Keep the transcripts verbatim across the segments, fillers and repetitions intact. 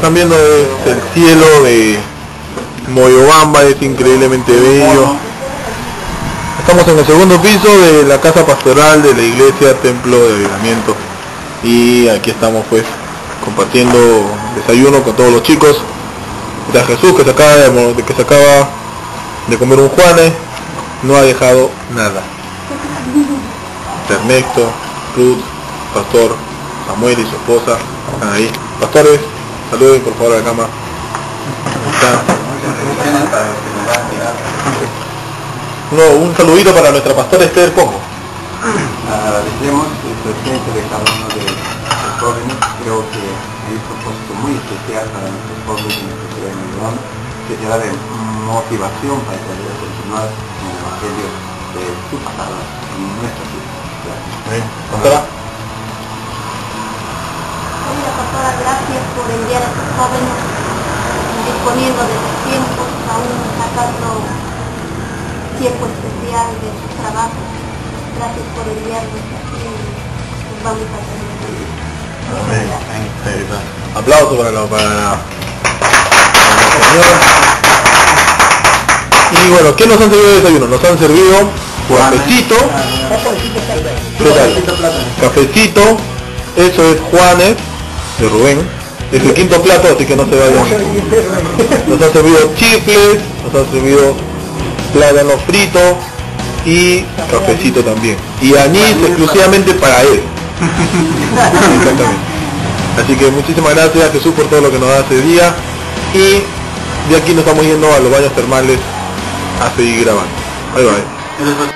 están viendo es el cielo de Moyobamba, es increíblemente bello. Estamos en el segundo piso de la casa pastoral de la iglesia Templo de Avivamiento y aquí estamos pues compartiendo desayuno con todos los chicos. Ya Jesús que se acaba de, que se acaba de comer un Juanes, no ha dejado nada. Ernesto, Ruth, Pastor Samuel y su esposa están ahí. Pastores, saluden por favor a la cama. No, un saludito para nuestra pastora Esther Poco. Agradecemos el presente de cada uno de los jóvenes. Creo que hay un propósito muy especial para nuestros jóvenes en nuestra ciudad de Moyobamba, que será de motivación para poder continuar en el evangelio de su pasada en nuestra ciudad. Gracias. ¿Pastora? Señora pastora, gracias por enviar a estos jóvenes disponiendo de sus tiempos, aún sacando tiempo especial de sus trabajos. Gracias por enviarlos aquí y nos vamos a tener. Amén. Amén. Aplausos para la, para la, para la señora. Y bueno, ¿qué nos han servido de desayuno? Nos han servido cafecito, cafecito, eso es Juanes de Rubén, es el quinto plato, así que no se vayan. Nos han servido chifles, nos han servido plátano frito y cafecito también, y anís exclusivamente para él. Exactamente. Así que muchísimas gracias a Jesús por todo lo que nos da ese día, y de aquí nos estamos yendo a los baños termales a seguir grabando. Bye bye.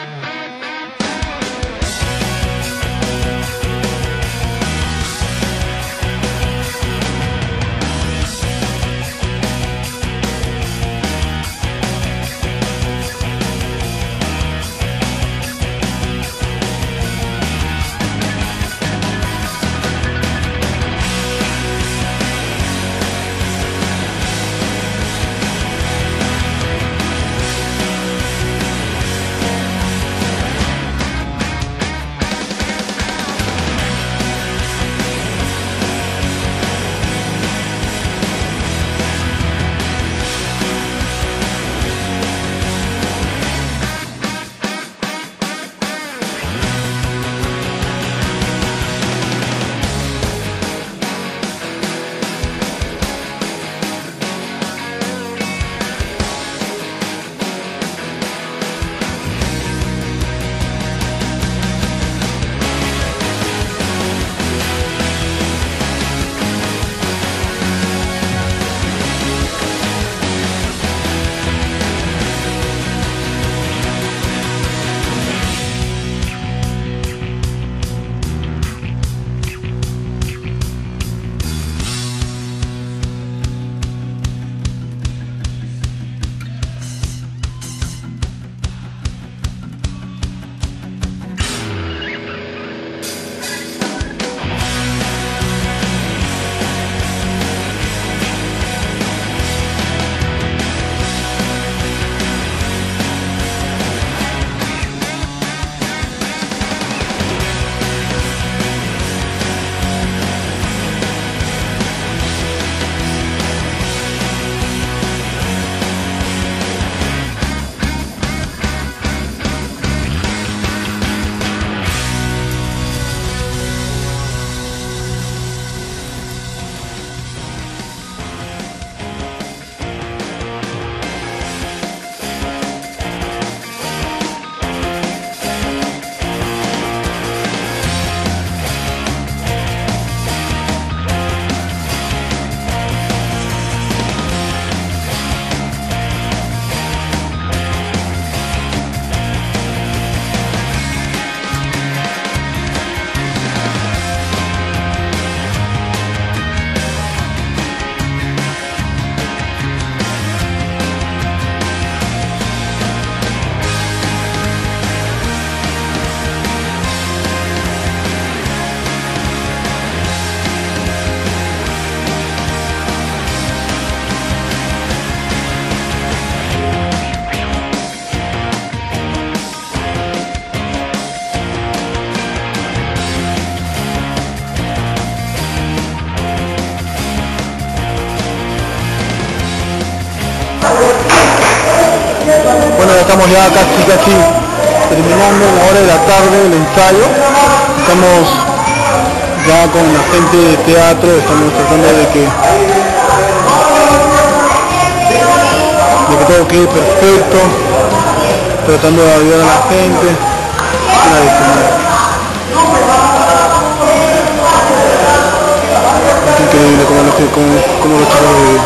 estamos ya casi casi terminando en la hora de la tarde el ensayo. Estamos ya con la gente de teatro, estamos tratando de que de que todo quede perfecto, tratando de ayudar a la gente. Es increíble como los como, como los chicos viven.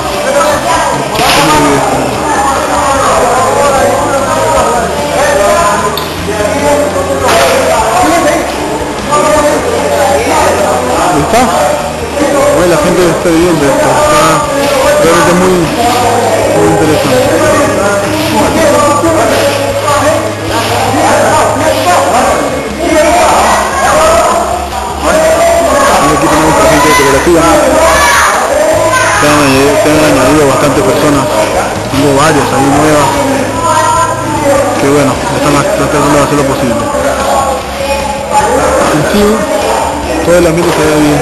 ¿Está? Bueno, la gente está viviendo esto, está realmente muy, muy interesante. Y aquí tenemos a gente de cooperativa. Se han, se han añadido bastantes personas, hubo varias ahí nuevas, que bueno, están tratando de hacer lo posible. En sí, todo el ambiente se ve bien.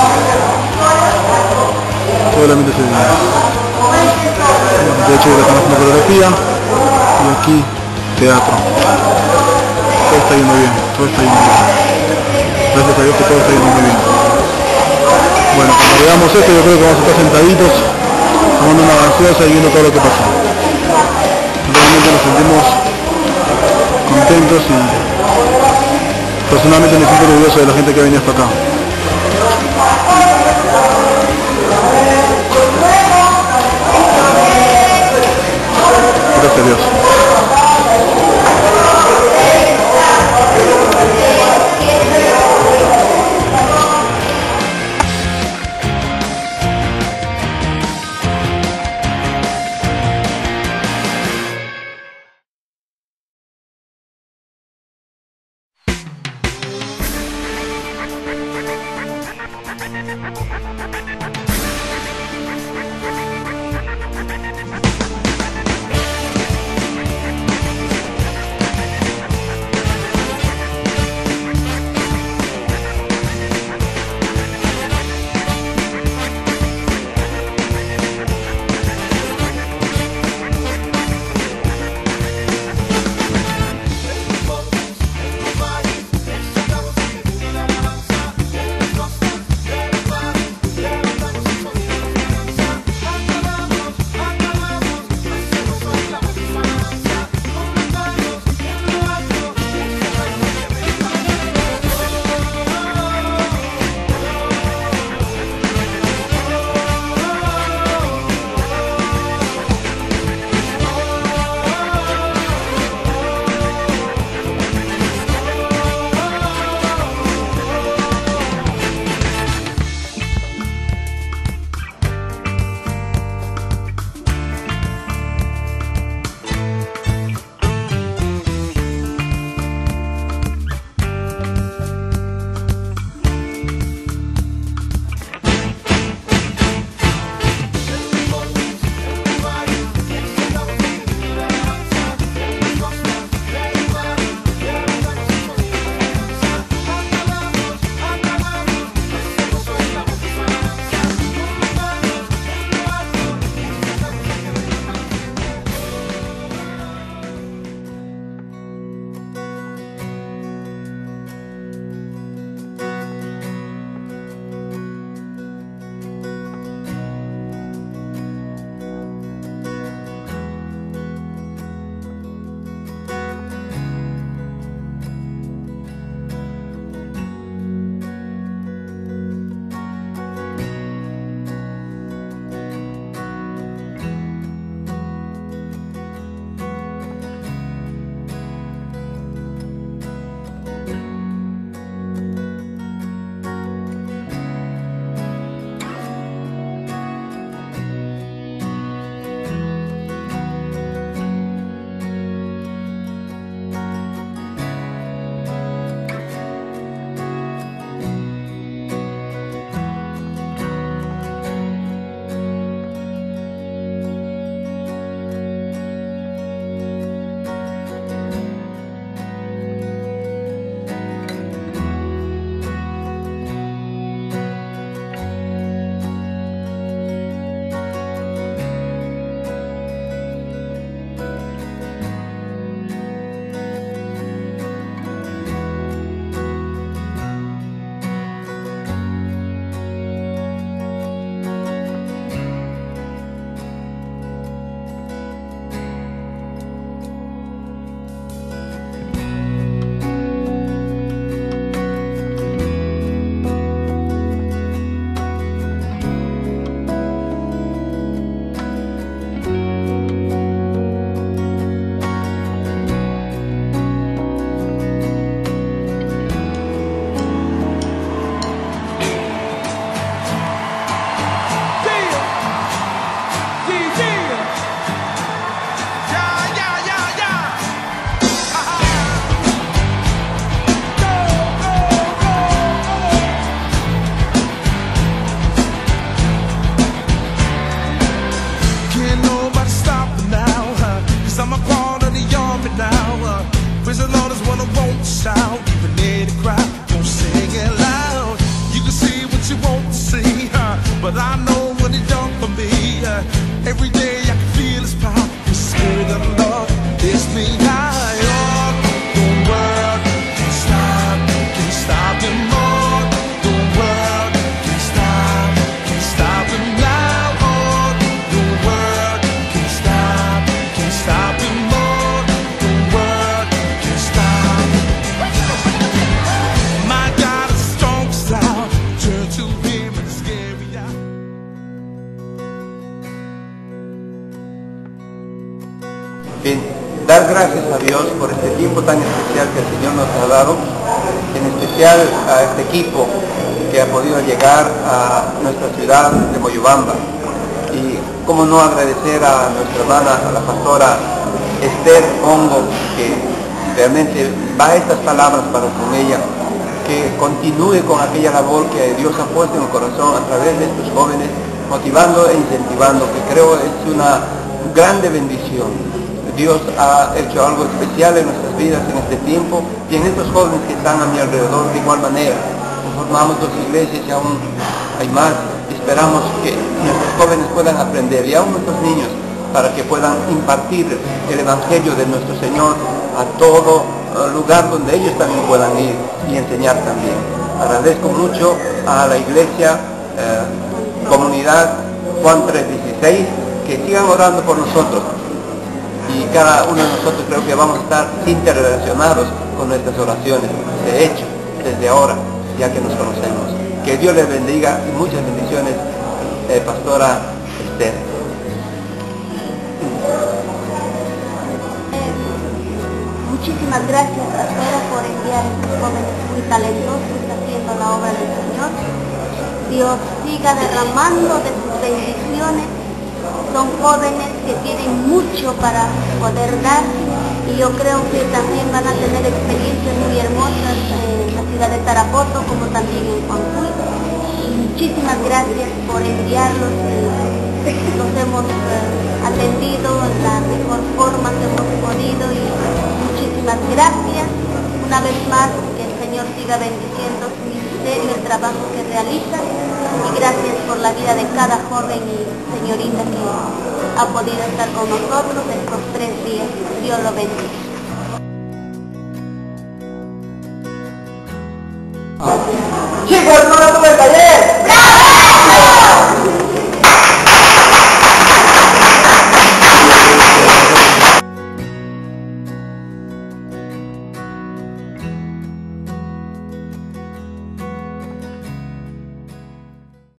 Todo el ambiente se ve bien. De hecho, ya estamos haciendo coreografía y aquí teatro. Todo está yendo bien, todo está yendo bien. Gracias a Dios que todo está yendo muy bien. Bueno, cuando veamos esto yo creo que vamos a estar sentaditos, tomando una gaseosa y viendo todo lo que pasó. Realmente nos sentimos contentos y personalmente me siento orgulloso de la gente que ha venido hasta acá. Gracias a Dios. now. Uh, praise the Lord is what I won't shout. Even in the crowd, don't sing it loud. You can see what you won't see, uh, but I know what He done for me. Uh, every day I can feel His power. The Spirit of the Lord is me high. Oh, the world can't stop, can't stop Him more. The world can't stop, can't stop Him now. Oh, the world can't stop, can't stop Him more. The world can't stop. My God is strong, loud. Turn to Him in the scary hour. Bien, dar gracias a Dios por este tiempo tan especial que el Señor nos ha dado, en especial a este equipo que ha podido llegar a nuestra ciudad de Moyobamba. Y cómo no agradecer a nuestra hermana, a la pastora Esther Hongo, que realmente va estas palabras para con ella, que continúe con aquella labor que Dios ha puesto en el corazón a través de estos jóvenes, motivando e incentivando, que creo es una grande bendición. Dios ha hecho algo especial en nuestras vidas en este tiempo y en estos jóvenes que están a mi alrededor de igual manera. Formamos dos iglesias y aún hay más. Esperamos que nuestros jóvenes puedan aprender y aún nuestros niños para que puedan impartir el Evangelio de nuestro Señor a todo lugar donde ellos también puedan ir y enseñar también. Agradezco mucho a la iglesia, eh, comunidad Juan tres dieciséis, que sigan orando por nosotros. Y cada uno de nosotros creo que vamos a estar interrelacionados con nuestras oraciones, de hecho, desde ahora, ya que nos conocemos. Que Dios les bendiga y muchas bendiciones, eh, Pastora Esther. Muchísimas gracias, Pastora, por enviar a estos jóvenes muy talentosos haciendo la obra del Señor. Dios siga derramando de sus bendiciones. Son jóvenes que tienen mucho para poder dar y yo creo que también van a tener experiencias muy hermosas en la ciudad de Tarapoto como también en Juancuy. Muchísimas gracias por enviarlos, eh, los hemos eh, atendido en la mejor forma que hemos podido y muchísimas gracias. Una vez más, que el Señor siga bendiciendo su ministerio, el trabajo que realizan y gracias por la vida de cada joven y señorita que ha podido estar con nosotros estos tres días. Dios lo bendiga. Chicos,